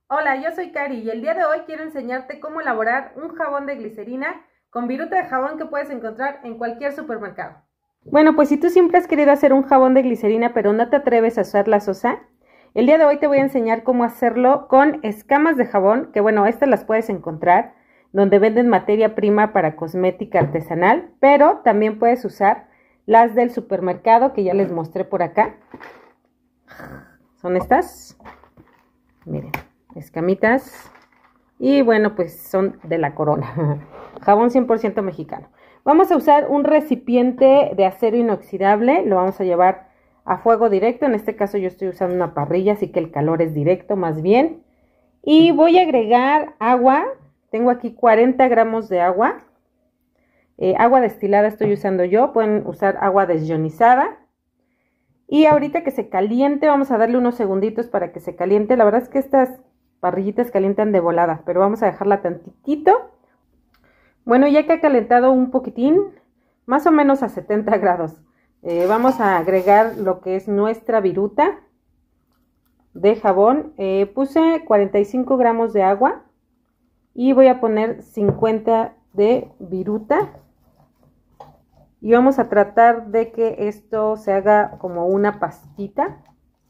Hola, yo soy Cari y el día de hoy quiero enseñarte cómo elaborar un jabón de glicerina con viruta de jabón que puedes encontrar en cualquier supermercado. Bueno, pues si tú siempre has querido hacer un jabón de glicerina pero no te atreves a usar la sosa, el día de hoy te voy a enseñar cómo hacerlo con escamas de jabón, que bueno, estas las puedes encontrar donde venden materia prima para cosmética artesanal, pero también puedes usar las del supermercado que ya les mostré por acá. Son estas, miren, escamitas, y bueno, pues son de La Corona, jabón 100% mexicano. Vamos a usar un recipiente de acero inoxidable, lo vamos a llevar a fuego directo. En este caso yo estoy usando una parrilla, así que el calor es directo más bien. Y voy a agregar agua, tengo aquí 40 gramos de agua. Agua destilada estoy usando yo, pueden usar agua desionizada. Y ahorita que se caliente, vamos a darle unos segunditos para que se caliente. La verdad es que estas parrillitas calientan de volada, pero vamos a dejarla tantitito. Bueno, ya que ha calentado un poquitín, más o menos a 70 grados, vamos a agregar lo que es nuestra viruta de jabón. Puse 45 gramos de agua y voy a poner 50 de viruta. Y vamos a tratar de que esto se haga como una pastita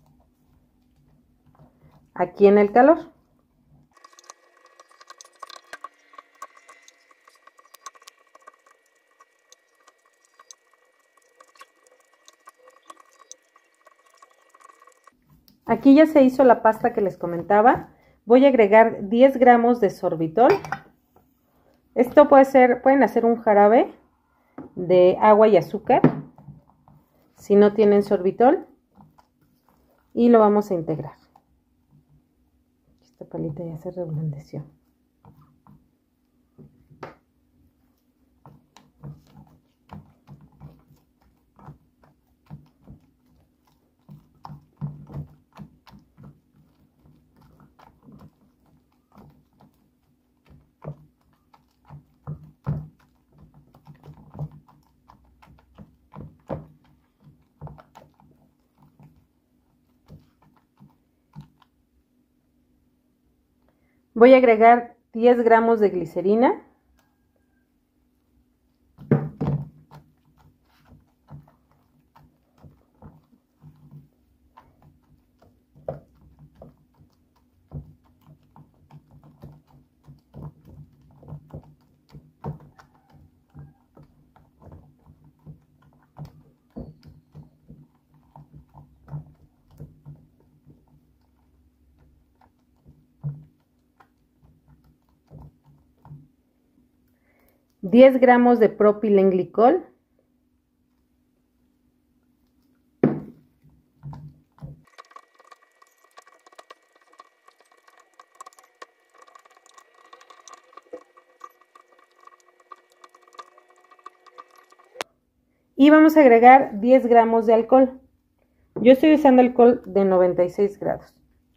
aquí en el calor. Aquí ya se hizo la pasta que les comentaba. Voy a agregar 10 gramos de sorbitol. Esto pueden hacer un jarabe de agua y azúcar si no tienen sorbitol, y lo vamos a integrar. Esta palita ya se reblandeció. Voy a agregar 10 gramos de glicerina. $10 gramos de propilenglicol. Y vamos a agregar 10 gramos de alcohol. Yo estoy usando alcohol de 96 grados.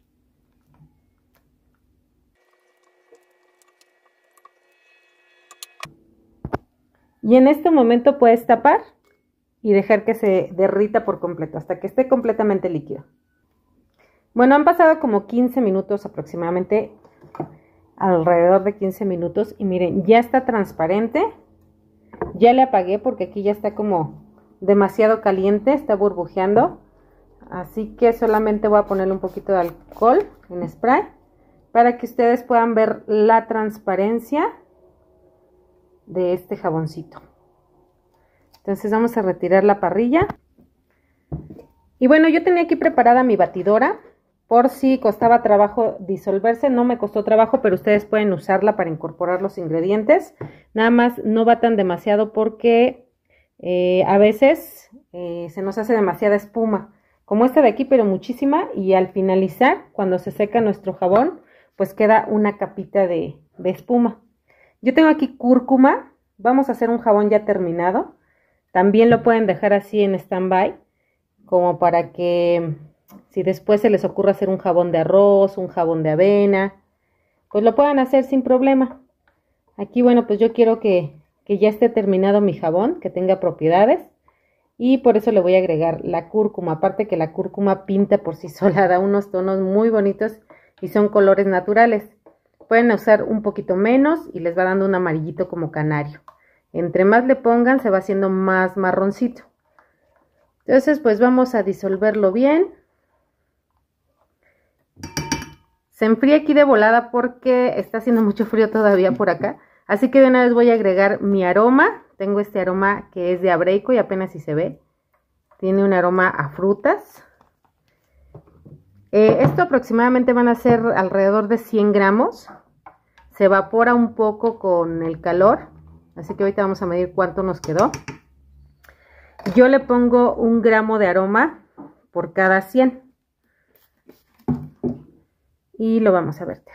Y en este momento puedes tapar y dejar que se derrita por completo hasta que esté completamente líquido. Bueno, han pasado como 15 minutos aproximadamente, alrededor de 15 minutos, y miren, ya está transparente. Ya le apagué porque aquí ya está como demasiado caliente, está burbujeando. Así que solamente voy a ponerle un poquito de alcohol en spray para que ustedes puedan ver la transparencia de este jaboncito. Entonces vamos a retirar la parrilla. Y bueno, yo tenía aquí preparada mi batidora por si costaba trabajo disolverse. No me costó trabajo, pero ustedes pueden usarla para incorporar los ingredientes. Nada más no batan demasiado porque a veces se nos hace demasiada espuma, como esta de aquí, pero muchísima, y al finalizar, cuando se seca nuestro jabón, pues queda una capita de espuma. Yo tengo aquí cúrcuma. Vamos a hacer un jabón ya terminado. También lo pueden dejar así en stand-by, como para que si después se les ocurre hacer un jabón de arroz, un jabón de avena, pues lo puedan hacer sin problema. Aquí, bueno, pues yo quiero que ya esté terminado mi jabón, que tenga propiedades, y por eso le voy a agregar la cúrcuma. Aparte que la cúrcuma pinta por sí sola, da unos tonos muy bonitos y son colores naturales. Pueden usar un poquito menos y les va dando un amarillito como canario. Entre más le pongan se va haciendo más marroncito. Entonces pues vamos a disolverlo bien. Se enfría aquí de volada porque está haciendo mucho frío todavía por acá. Así que de una vez voy a agregar mi aroma. Tengo este aroma que es de abreico y apenas si se ve. Tiene un aroma a frutas. Esto aproximadamente van a ser alrededor de 100 gramos. Se evapora un poco con el calor. Así que ahorita vamos a medir cuánto nos quedó. Yo le pongo 1 gramo de aroma por cada 100. Y lo vamos a verter.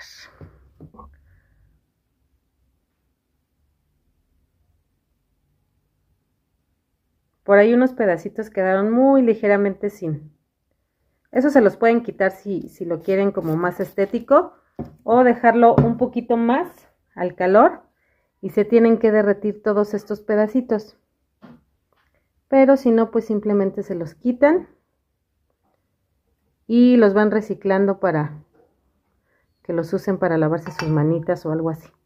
Por ahí unos pedacitos quedaron muy ligeramente sin. Eso se los pueden quitar si lo quieren como más estético. O dejarlo un poquito más al calor. Y se tienen que derretir todos estos pedacitos. Pero si no, pues simplemente se los quitan. Y los van reciclando para que los usen para lavarse sus manitas o algo así.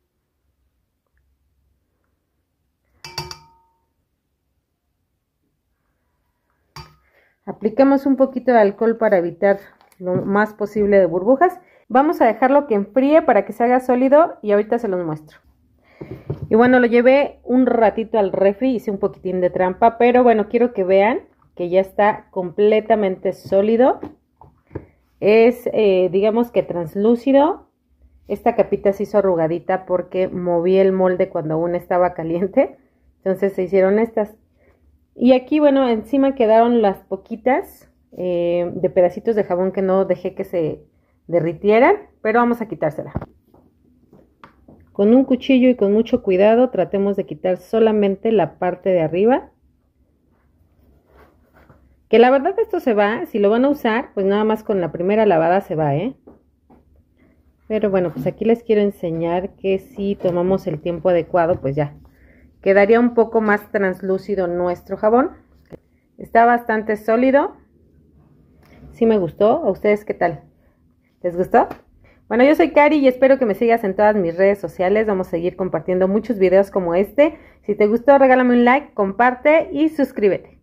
Aplicamos un poquito de alcohol para evitar lo más posible de burbujas. Vamos a dejarlo que enfríe para que se haga sólido y ahorita se los muestro. Y bueno, lo llevé un ratito al refri, hice un poquitín de trampa, pero bueno, quiero que vean que ya está completamente sólido. Es, digamos que translúcido. Esta capita se hizo arrugadita porque moví el molde cuando aún estaba caliente. Entonces se hicieron estas. Y aquí, bueno, encima quedaron las poquitas de pedacitos de jabón que no dejé que se derritieran. Pero vamos a quitársela. Con un cuchillo y con mucho cuidado tratemos de quitar solamente la parte de arriba. Que la verdad esto se va, si lo van a usar, pues nada más con la primera lavada se va, Pero bueno, pues aquí les quiero enseñar que si tomamos el tiempo adecuado, pues ya quedaría un poco más translúcido nuestro jabón. Está bastante sólido. Sí me gustó. ¿A ustedes qué tal? ¿Les gustó? Bueno, yo soy Cari y espero que me sigas en todas mis redes sociales. Vamos a seguir compartiendo muchos videos como este. Si te gustó, regálame un like, comparte y suscríbete.